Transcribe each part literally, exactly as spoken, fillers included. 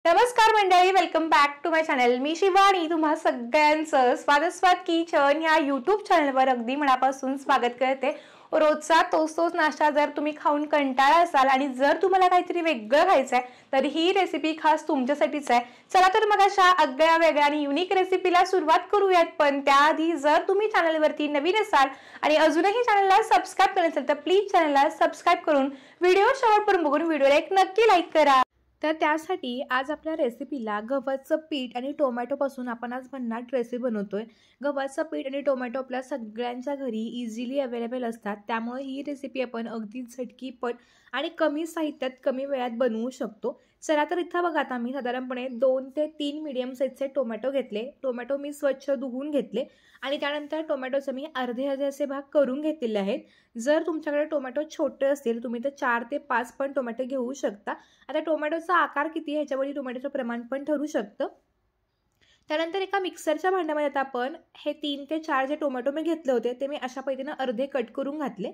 नमस्कार मंडळी, welcome back to my channel. मी शिवानी तुम्हा सगळ्यांचं स्वागत किचन ह्या यूट्यूब चॅनलवर अगदी मनापासून स्वागत करते. रोजचा तोच तोच नाश्ता जर तुम्ही खाऊन कंटाळा असाल आणि जर तुम्हाला काहीतरी वेगळं खायचं आहे तर ही रेसिपी खास तुमच्यासाठीच आहे. चला तर मग अशा आगळ्या वेगळ्या आणि युनिक रेसिपीला सुरुवात करूयात. पण त्याआधी जर तुम्ही चॅनलवरती नवीन असाल आणि अजूनही चॅनलला सबस्क्राईब केलं नसेल तर प्लीज चॅनलला सबस्क्राईब करून व्हिडिओ शेवटपर्यंत बघून व्हिडिओला एक नक्की लाईक करा. तर त्यासाठी आज आपल्या रेसिपीला गव्हाचं पीठ आणि टोमॅटोपासून आपण आज भन्नाट रेसिपी बनवतोय. गव्हाचं पीठ आणि टोमॅटो आपल्या सगळ्यांच्या घरी इझिली अवेलेबल असतात, त्यामुळे ही रेसिपी आपण अगदी झटकीपट आणि कमी साहित्यात कमी वेळात बनवू शकतो. चला तर इथं बघा, आता मी साधारणपणे दोन ते तीन मीडियम साईजचे टोमॅटो घेतले. टोमॅटो मी स्वच्छ धुवून घेतले आणि त्यानंतर टोमॅटोचे मी अर्धे अर्धे असे भाग करून घेतलेले आहेत. जर तुमच्याकडे टोमॅटो छोटे असतील तुम्ही तर चार ते पाच पण टोमॅटो घेऊ शकता. आता टोमॅटोचा आकार किती ह्याच्यावरती टोमॅटोचं प्रमाण पण ठरू शकतं. त्यानंतर एका मिक्सरच्या भांड्यामध्ये आता आपण हे तीन ते चार जे टोमॅटो मी घेतले होते ते मी अशा पद्धतीने अर्धे कट करून घातले.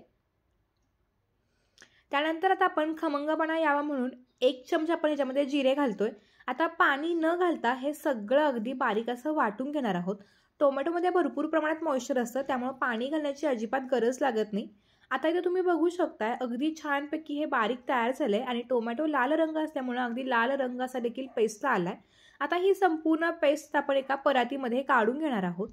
त्यानंतर आता आपण खमंगपणा यावा म्हणून एक चमचा आपण याच्यामध्ये जिरे घालतोय. आता पाणी न घालता हे सगळं अगदी बारीक असं वाटून घेणार आहोत. टोमॅटोमध्ये भरपूर प्रमाणात मॉइश्चर असतं, त्यामुळे पाणी घालण्याची अजिबात गरज लागत नाही. आता इथे तुम्ही बघू शकताय अगदी छानपैकी हे बारीक तयार झालंय आणि टोमॅटो लाल रंग असल्यामुळे अगदी लाल रंग असा देखील पेस्ट आलाय. आता ही संपूर्ण पेस्ट आपण एका परातीमध्ये काढून घेणार आहोत.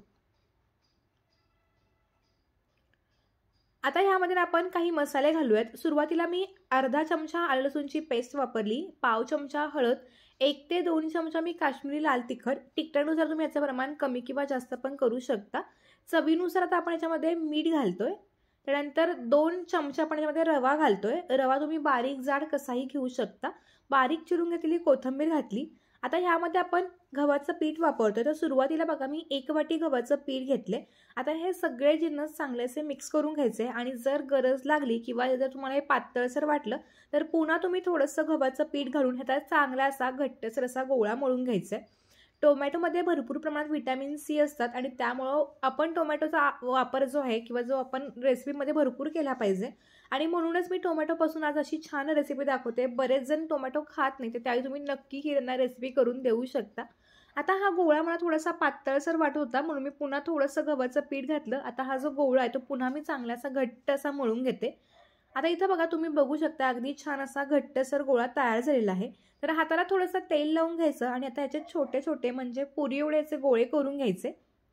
आता ह्यामध्ये आपण काही मसाले घालूयात. सुरुवातीला मी अर्धा चमचा आलं लसूणची पेस्ट वापरली, पाव चमचा हळद, एक ते दोन चमचा मी काश्मीरी लाल तिखट. तिखटानुसार तुम्ही याचं प्रमाण कमी किंवा जास्त पण करू शकता. चवीनुसार आता आपण याच्यामध्ये मीठ घालतोय. त्यानंतर दोन चमचा आपण याच्यामध्ये रवा घालतोय. रवा तुम्ही बारीक जाड कसाही घेऊ शकता. बारीक चिरून घेतलेली कोथिंबीर घातली. आता ह्यामध्ये आपण गव्हाचं पीठ वापरतोय, तर सुरुवातीला बघा मी एक वाटी गव्हाचं पीठ घेतले. आता हे सगळे जिन्नस चांगलेसे मिक्स करून घ्यायचे आणि जर गरज लागली किंवा जर तुम्हाला हे पातळसर वाटलं तर पुन्हा तुम्ही थोडंसं गव्हाचं पीठ घालून ह्याचा चांगला असा घट्टसर असा गोळा मळून घ्यायचा आहे. टोमॅटोमध्ये भरपूर प्रमाणात व्हिटॅमिन सी असतात आणि त्यामुळं आपण टोमॅटोचा वापर जो आहे किंवा जो आपण रेसिपीमध्ये भरपूर केला पाहिजे आणि म्हणूनच मी टोमॅटोपासून आज अशी छान रेसिपी दाखवते. बरेच जण टोमॅटो खात नाही, तर त्यावेळी तुम्ही नक्की ही रेसिपी करून देऊ शकता. आता हा गोळा मला थोडासा पातळसर वाटत होता म्हणून मी पुन्हा थोडंसं गव्हाचं पीठ घातलं. आता हा जो गोळा आहे तो पुन्हा मी चांगलासा घट्ट असा मळून घेते. आता इथं बघा तुम्ही बघू शकता अगदी छान असा घट्टसर गोळा तयार झालेला आहे. तर हाताला थोडंसं तेल लावून घ्यायचं आणि आता याचे छोटे छोटे म्हणजे पुरी एवढ्याचे गोळे करून घ्यायचे.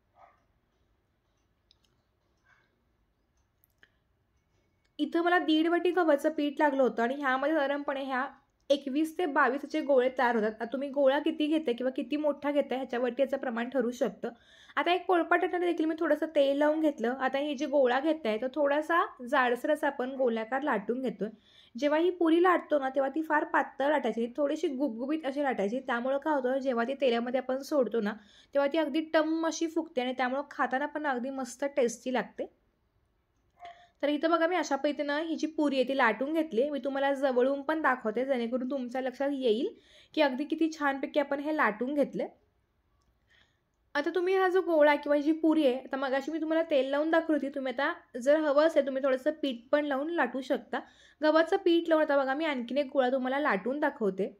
इथं मला दीड वाटी गव्हाचं पीठ लागलं होतं आणि ह्यामध्ये साधारणपणे ह्या एकवीस ते बावीस चे गोळे तयार होतात. आता तुम्ही गोळा किती घेताय किंवा किती मोठा घेताय ह्याच्यावरती याचं प्रमाण ठरू शकतं. आता एक पोळपाटाने देखील मी थोडंसं तेल लावून घेतलं. आता हे जे गोळा घेताय तो थोडासा जाडसर असा आपण गोलाकार लाटून घेतोय. जेव्हा ही पुरी लाटतो ना तेव्हा ती फार पातळ लाटायची, थोडीशी गुबगुबीत अशी लाटायची. त्यामुळे काय होतं, जेव्हा ती तेलामध्ये आपण सोडतो ना तेव्हा ती अगदी टम अशी फुगते आणि त्यामुळे खाताना पण अगदी मस्त टेस्टी लागते. तर इथं बघा मी अशा पद्धतीनं ही जी पुरी आहे ती लाटून घेतली. मी तुम्हाला जवळून पण दाखवते जेणेकरून तुमच्या लक्षात येईल की अगदी किती छानपैकी आपण हे लाटून घेतले. आता तुम्ही हा जो गोळा किंवा जी पुरी आहे, आता मगाशी मी तुम्हाला तेल लावून दाखवली होती, तुम्ही आता जर हवं असेल तुम्ही थोडंसं पीठ पण लावून लाटू शकता. गव्हाचं पीठ लावून आता बघा मी आणखीन एक गोळा तुम्हाला लाटून दाखवते.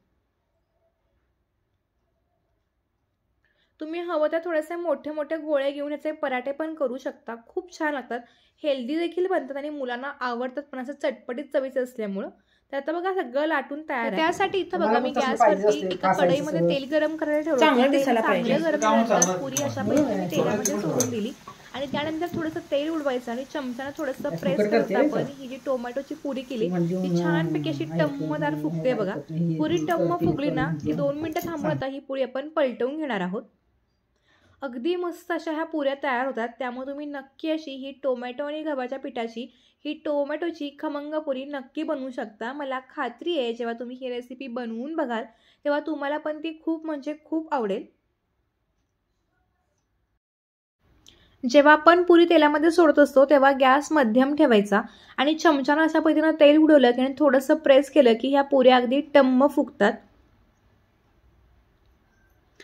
तुम्ही हवं तर थोडेसे मोठे मोठे गोळे घेऊन याचे पराठे पण करू शकता. खूप छान लागतात, हेल्दी देखील बनतात आणि मुलांना आवडतात पण असं चटपटीत चवीचं असल्यामुळं. तर आता बघा सगळं लाटून तयार आहे. त्यासाठी इथं बघा मी गॅसवरती एका कढईमध्ये तेल गरम करायला ठेवलं. चांगलं गरम झाल्यानंतर पुरी अशा पद्धतीने तेलामध्ये सोडून दिली आणि त्यानंतर थोडंसं तेल उडवायचं आणि चमच्यानं थोडंसं प्रेस करत आपण ही जी टोमॅटोची पुरी केली ती छानपैकी अशी टम्मदार फुगते बघा. पुरी टम्म फुगली ना की दोन मिनिटं थांबून आता ही पुरी आपण पलटवून घेणार आहोत. अगदी मस्त अशा ह्या पुऱ्या तयार होतात. त्यामुळे तुम्ही नक्की अशी ही टोमॅटो आणि गव्हाच्या पिठाची ही टोमॅटोची खमंग पुरी नक्की बनवू शकता. मला खात्री आहे जेव्हा तुम्ही ही रेसिपी बनवून बघाल तेव्हा तुम्हाला पण ती खूप म्हणजे खूप आवडेल. जेव्हा आपण पुरी तेलामध्ये सोडत असतो तेव्हा गॅस मध्यम ठेवायचा आणि चमच्यानं अशा पद्धतीनं तेल उडवलं की थोडंसं प्रेस केलं की ह्या पुऱ्या अगदी टम्म फुगतात.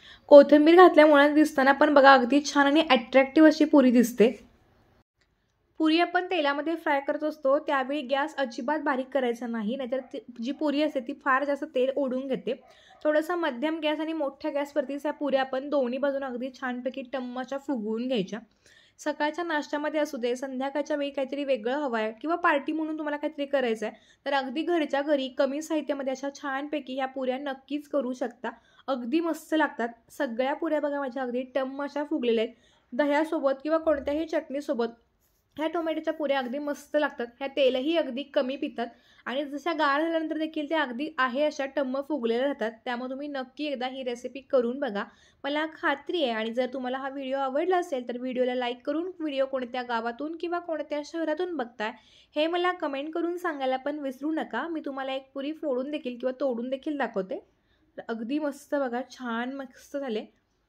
कोथिंबीर घातल्यामुळे दिसताना पण बघा अगदी छान आणि अट्रॅक्टिव्ह अशी पुरी दिसते. पुरी आपण तेलामध्ये फ्राय करत असतो त्यावेळी गॅस अजिबात बारीक करायचा नाही, नाहीतर जी पुरी असते ती फार जास्त तेल ओढून घेते. थोडासा मध्यम गॅस आणि मोठ्या गॅसवरतीच या पुऱ्या आपण दोन्ही बाजून अगदी छानपैकी टम्म अशा फुगवून घ्यायच्या. सकाळच्या नाश्त्यामध्ये असू दे, संध्याकाळच्या वेळी काहीतरी वेगळं हवं आहे किंवा पार्टी म्हणून तुम्हाला काहीतरी करायचं आहे, तर अगदी घरच्या घरी कमी साहित्यामध्ये अशा छानपैकी ह्या पुऱ्या नक्कीच करू शकता. अगदी मस्त लागतात. सगळ्या पुऱ्या बघा माझ्या अगदी टम्म अशा फुगलेल्या आहेत. दह्यासोबत किंवा कोणत्याही चटणीसोबत ह्या टोमॅटोच्या पुऱ्या अगदी मस्त लागतात. ह्या तेलही अगदी कमी पितात आणि जशा गार झाल्यानंतर देखील त्या अगदी आहे अशा टम्म फुगलेल्या राहतात. त्यामुळे तुम्ही नक्की एकदा ही रेसिपी करून बघा. मला खात्री आहे आणि जर तुम्हाला हा व्हिडिओ आवडला असेल तर व्हिडिओला लाईक करून व्हिडिओ कोणत्या गावातून किंवा कोणत्या शहरातून बघताय हे मला कमेंट करून सांगायला पण विसरू नका. मी तुम्हाला एक पुरी फोडून देखील किंवा तोडून देखील दाखवते. अगदी मस्त बघा, छान मस्त झाले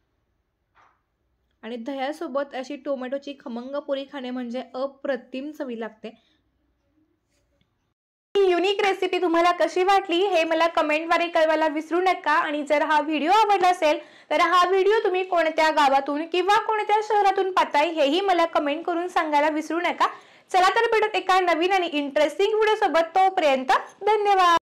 आणि दह्यासोबत अशी टोमॅटोची खमंग पुरी खाणे म्हणजे अप्रतिम चवी लागते. युनिक रेसिपी तुम्हाला कशी वाटली हे मला कमेंटद्वारे कळवायला विसरू नका. आणि जर हा व्हिडिओ आवडला असेल तर हा व्हिडिओ तुम्ही कोणत्या गावातून किंवा कोणत्या शहरातून पाहताय हेही मला कमेंट करून सांगायला विसरू नका. चला तर भेटूत एका नवीन आणि इंटरेस्टिंग व्हिडिओ सोबत. तोपर्यंत धन्यवाद.